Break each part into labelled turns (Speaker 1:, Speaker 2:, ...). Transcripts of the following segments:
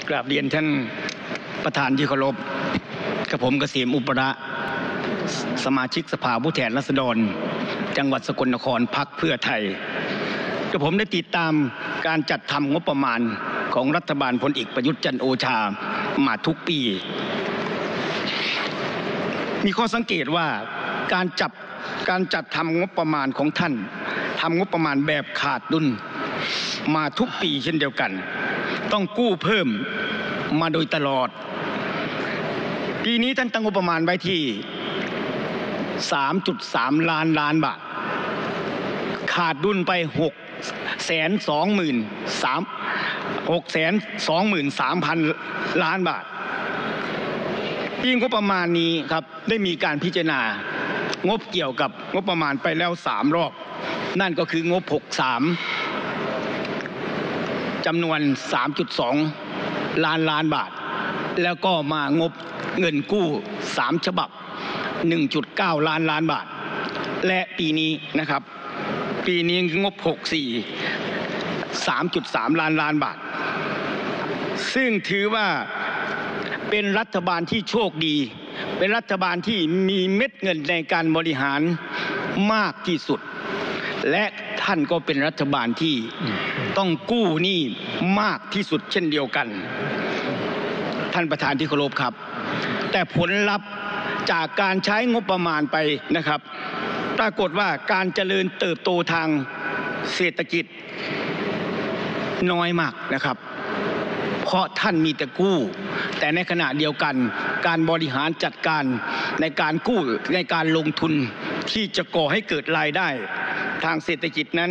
Speaker 1: กราบเรียนท่านประธานที่เคารพกับผมเกษมอุประสมาชิกสภาผู้แทนราษฎรจังหวัดสกลนครพรรคเพื่อไทยกับผมได้ติดตามการจัดทำงบประมาณของรัฐบาลพลเอกประยุทธ์จันทร์โอชามาทุกปีมีข้อสังเกตว่าการจัดทำงบประมาณของท่านทำงบประมาณแบบขาดดุลมาทุกปีเช่นเดียวกันต้องกู้เพิ่มมาโดยตลอดปีนี้ท่านตั้งงบประมาณไว้ที่ 3.3 ล้านบาทขาดดุลไป623,000 ล้านบาทปีงบประมาณนี้ครับได้มีการพิจารณางบเกี่ยวกับงบประมาณไปแล้ว3 รอบนั่นก็คืองบ63จำนวน 3.2 ล้านบาทแล้วก็มางบเงินกู้3 ฉบับ 1.9 ล้านบาทและปีนี้นะครับปีนี้งบ64 3.3 ล้านบาทซึ่งถือว่าเป็นรัฐบาลที่โชคดีเป็นรัฐบาลที่มีเม็ดเงินในการบริหารมากที่สุดและท่านก็เป็นรัฐบาลที่ต้องกู้หนี้มากที่สุดเช่นเดียวกันท่านประธานที่เคารพครับแต่ผลลัพธ์จากการใช้งบประมาณไปนะครับปรากฏว่าการเจริญเติบโตทางเศรษฐกิจน้อยมากนะครับเพราะท่านมีแต่กู้แต่ในขณะเดียวกันการบริหารจัดการในการกู้ในการลงทุนที่จะก่อให้เกิดรายได้ทางเศรษฐกิจนั้น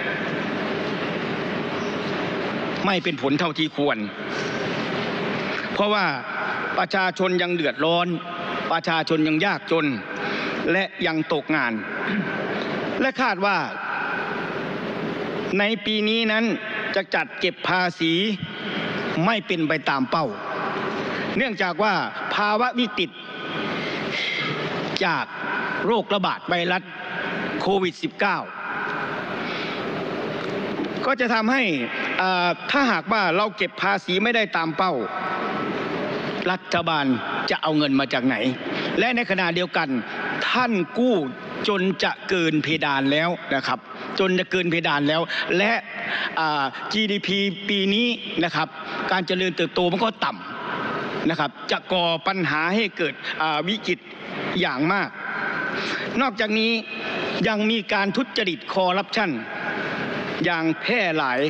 Speaker 1: ไม่เป็นผลเท่าที่ควรเพราะว่าประชาชนยังเดือดร้อนประชาชนยังยากจนและยังตกงานและคาดว่าในปีนี้นั้นจะจัดเก็บภาษีไม่เป็นไปตามเป้าเนื่องจากว่าภาวะวิกฤตจากโรคระบาดไวรัสโควิด -19 ก็จะทำให้ถ้าหากว่าเราเก็บภาษีไม่ได้ตามเป้ารัฐบาลจะเอาเงินมาจากไหนและในขณะเดียวกันท่านกู้จนจะเกินเพดานแล้วนะครับจนจะเกินเพดานแล้วและ GDP ปีนี้นะครับการเจริญเติบโตมันก็ต่ำนะครับจะก่อปัญหาให้เกิดวิกฤตอย่างมากนอกจากนี้ยังมีการทุจริตคอร์รัปชันอย่างแพร่หลาย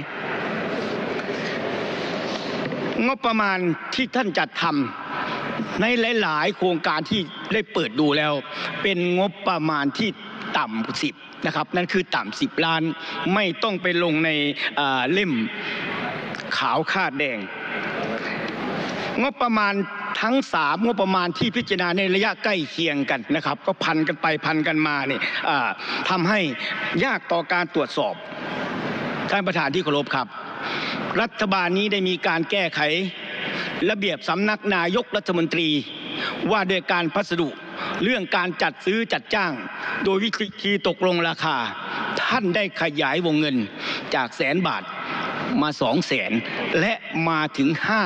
Speaker 1: งบประมาณที่ท่านจัดทำในหลายๆโครงการที่ได้เปิดดูแล้วเป็นงบประมาณที่ต่ำ10นะครับนั่นคือต่ำ10 ล้านไม่ต้องไปลงในเล่มขาวคาดแดงงบประมาณทั้ง3งบประมาณที่พิจารณาในระยะใกล้เคียงกันนะครับก็พันกันไปพันกันมาเนี่ยทำให้ยากต่อการตรวจสอบท่านประธานที่เคารพครับรัฐบาลนี้ได้มีการแก้ไขระเบียบสำนักนายกรัฐมนตรีว่าโดยการพัสดุเรื่องการจัดซื้อจัดจ้างโดยวิธีตกลงราคาท่านได้ขยายวงเงินจาก100,000 บาทมา200,000และมาถึง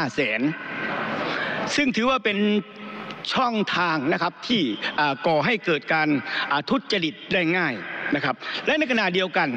Speaker 1: 500,000ซึ่งถือว่าเป็นช่องทางนะครับที่ก่อให้เกิดการทุจริตได้ง่ายนะครับและในขณะเดียวกัน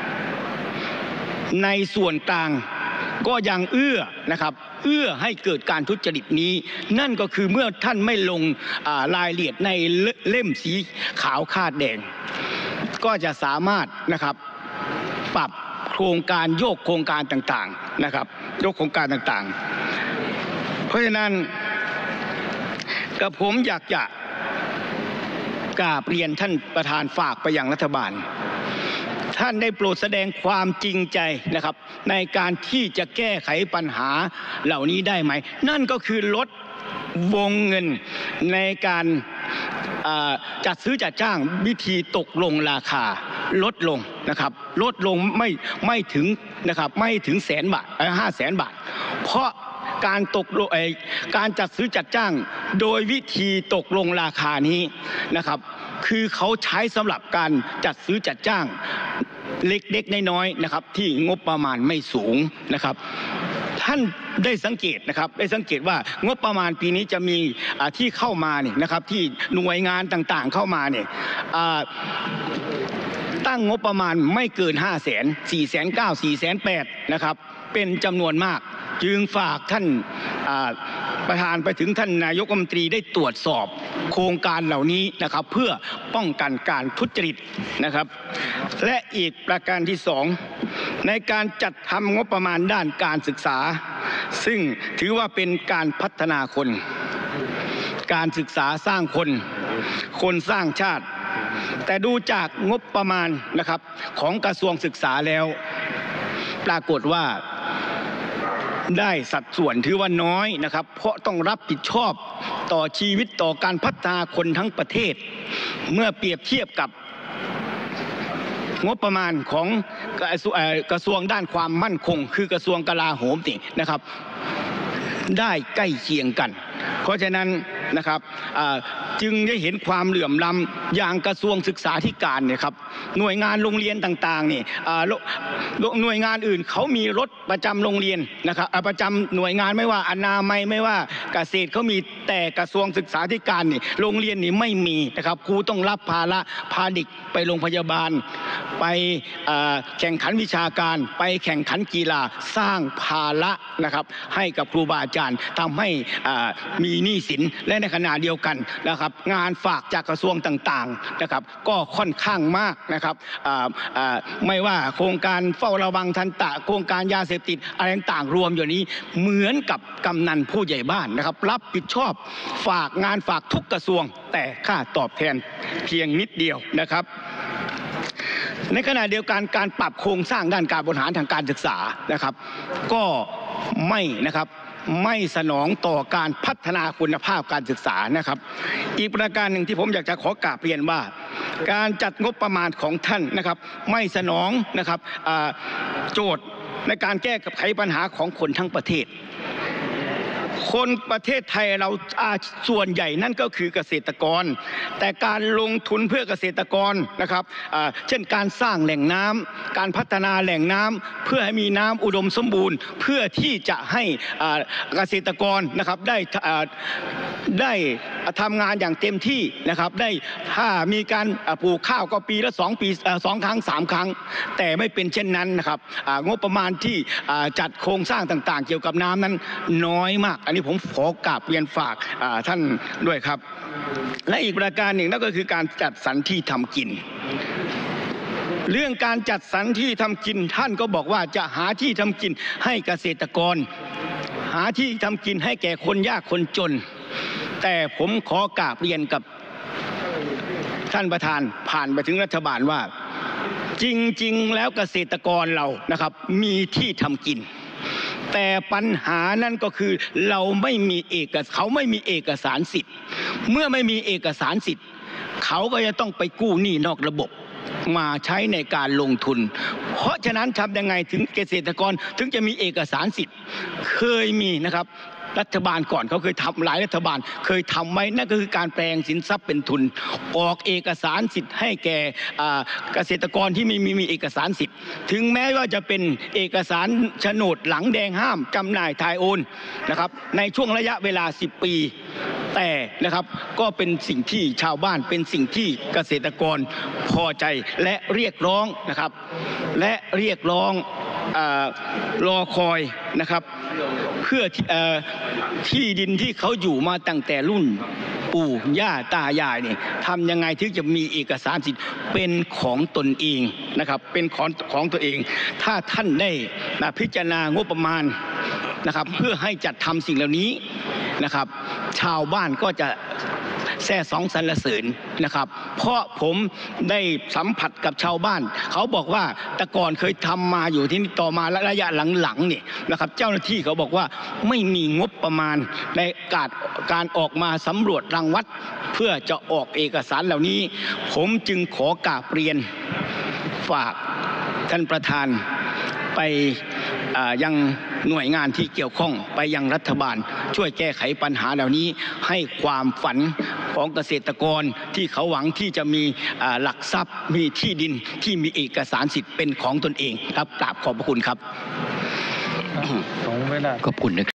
Speaker 1: ในส่วนกลางก็ยังเอื้อให้เกิดการทุจริตนี้นั่นก็คือเมื่อท่านไม่ลงรายละเอียดในเล่มสีขาวคาดแดงก็จะสามารถนะครับปรับโครงการโยกโครงการต่างๆนะครับโยกโครงการต่างๆเพราะฉะนั้นกับผมอยากจะกราบเรียนท่านประธานฝากไปยังรัฐบาลท่านได้โปรดแสดงความจริงใจนะครับในการที่จะแก้ไขปัญหาเหล่านี้ได้ไหมนั่นก็คือลดวงเงินในการจัดซื้อจัดจ้างวิธีตกลงราคาลดลงนะครับลดลงไม่ถึงนะครับไม่ถึง100,000 บาท500,000 บาทเพราะการจัดซื้อจัดจ้างโดยวิธีตกลงราคานี้นะครับคือเขาใช้สำหรับการจัดซื้อจัดจ้างเล็กๆน้อยๆนะครับที่งบประมาณไม่สูงนะครับท่านได้สังเกตนะครับได้สังเกตว่างบประมาณปีนี้จะมีที่เข้ามาเนี่ยนะครับที่หน่วยงานต่างๆเข้ามาเนี่ยตั้งงบประมาณไม่เกิน 500,000 490,000 นะครับเป็นจำนวนมากจึงฝากท่านประธานไปถึงท่านนายกรัฐมนตรีได้ตรวจสอบโครงการเหล่านี้นะครับเพื่อป้องกันการทุจริตนะครับและอีกประการที่2ในการจัดทำงบประมาณด้านการศึกษาซึ่งถือว่าเป็นการพัฒนาคนการศึกษาสร้างคนสร้างชาติแต่ดูจากงบประมาณนะครับของกระทรวงศึกษาแล้วปรากฏว่าได้สัดส่วนถือว่าน้อยนะครับเพราะต้องรับผิดชอบต่อชีวิตต่อการพัฒนาคนทั้งประเทศเมื่อเปรียบเทียบกับงบประมาณของกระทรวงด้านความมั่นคงคือกระทรวงกลาโหมนี่นะครับได้ใกล้เคียงกันเพราะฉะนั้นนะครับจึงได้เห็นความเหลื่อมล้ำอย่างกระทรวงศึกษาธิการเนี่ยครับหน่วยงานโรงเรียนต่างๆนี่หน่วยงานอื่นเขามีรถประจำโรงเรียนนะครับประจำหน่วยงานไม่ว่าอนามัยไม่ว่าเกษตรเขามีแต่กระทรวงศึกษาธิการนี่โรงเรียนนี่ไม่มีนะครับครูต้องรับภาระพาเด็กไปโรงพยาบาลไปแข่งขันวิชาการไปแข่งขันกีฬาสร้างภาระนะครับให้กับครูบาอาจารย์ทำให้มีหนี้สินและในขณะเดียวกันนะครับงานฝากจากกระทรวงต่างๆนะครับก็ค่อนข้างมากนะครับไม่ว่าโครงการเฝ้าระวังทันตะโครงการยาเสพติดอะไรต่างๆรวมอยู่นี้เหมือนกับกำนันผู้ใหญ่บ้านนะครับรับผิดชอบฝากงานฝากทุกกระทรวงแต่ค่าตอบแทนเพียงนิดเดียวนะครับในขณะเดียวกันการปรับโครงสร้างด้านการบริหารทางการศึกษานะครับก็ไม่สนองต่อการพัฒนาคุณภาพการศึกษานะครับอีกประการหนึ่งที่ผมอยากจะขอกราบเรียนว่าการจัดงบประมาณของท่านนะครับไม่สนองนะครับโจทย์ในการแก้ไขปัญหาของคนทั้งประเทศคนประเทศไทยเราส่วนใหญ่นั่นก็คือเกษตรกรแต่การลงทุนเพื่อเกษตรกรนะครับเช่นการสร้างแหล่งน้ำการพัฒนาแหล่งน้ำเพื่อให้มีน้ำอุดมสมบูรณ์เพื่อที่จะให้เกษตรกรนะครับได้ทำงานอย่างเต็มที่นะครับได้ถ้ามีการปลูกข้าวก็ปีละ2 ครั้ง 3 ครั้งแต่ไม่เป็นเช่นนั้นนะครับงบประมาณที่จัดโครงสร้างต่างๆเกี่ยวกับน้ำนั้นน้อยมากอันนี้ผมขอกราบเรียนฝากท่านด้วยครับและอีกประการหนึ่งนั่นก็คือการจัดสรรที่ทำกินเรื่องการจัดสรรที่ทำกินท่านก็บอกว่าจะหาที่ทำกินให้เกษตรกรหาที่ทำกินให้แก่คนยากคนจนแต่ผมขอกราบเรียนกับท่านประธานผ่านไปถึงรัฐบาลว่าจริงๆแล้วเกษตรกรเรานะครับมีที่ทำกินแต่ปัญหานั่นก็คือเขาไม่มีเอกสารสิทธิ์เมื่อไม่มีเอกสารสิทธิ์เขาก็จะต้องไปกู้หนี้นอกระบบมาใช้ในการลงทุนเพราะฉะนั้นทำยังไงถึงเกษตรกรถึงจะมีเอกสารสิทธิ์เคยมีนะครับรัฐบาลก่อนเขาเคยทำหลายรัฐบาลเคยทำไว้นั่นก็คือการแปลงสินทรัพย์เป็นทุนออกเอกสารสิทธิ์ให้แก่เกษตรกรที่มีเอกสารสิทธิ์ถึงแม้ว่าจะเป็นเอกสารโฉนดหลังแดงห้ามจำหน่ายถ่ายโอนนะครับในช่วงระยะเวลา10 ปีแต่นะครับก็เป็นสิ่งที่ชาวบ้านเป็นสิ่งที่เกษตรกรพอใจและเรียกร้องนะครับและเรียกร้องรอคอยนะครับเพื่อที่ดินที่เขาอยู่มาตั้งแต่รุ่นปู่ย่าตายายเนี่ยทำยังไงถึงจะมีเอกสารสิทธิ์เป็นของตนเองนะครับเป็นของตัวเองถ้าท่านได้พิจารณางบประมาณนะครับเพื่อให้จัดทำสิ่งเหล่านี้นะครับชาวบ้านก็จะแซ่สองสรรเสริญนะครับเพราะผมได้สัมผัสกับชาวบ้านเขาบอกว่าแต่ก่อนเคยทำมาอยู่ที่นี่ต่อมาระยะหลังๆเนี่ยนะครับเจ้าหน้าที่เขาบอกว่าไม่มีงบประมาณในการออกมาสำรวจรังวัดเพื่อจะออกเอกสารเหล่านี้ผมจึงขอกราบเรียนฝากท่านประธานไปยังหน่วยงานที่เกี่ยวข้องไปยังรัฐบาลช่วยแก้ไขปัญหาเหล่านี้ให้ความฝันของเกษตรกรที่เขาหวังที่จะมีหลักทรัพย์มีที่ดินที่มีเอกสารสิทธิ์เป็นของตนเองครับกราบขอบพระคุณครับ
Speaker 2: ผมไม่ได้
Speaker 3: ขอบคุณนะครับ